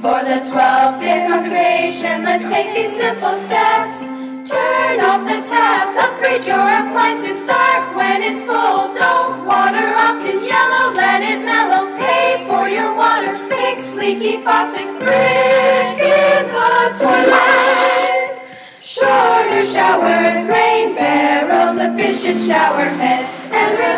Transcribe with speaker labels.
Speaker 1: For the 12th day consecration, let's take these simple steps. Turn off the taps, upgrade your appliances, start when it's full. Don't water often yellow, let it mellow. Pay for your water, fix leaky faucets, brick in the toilet. Shorter showers, rain barrels, efficient shower heads, and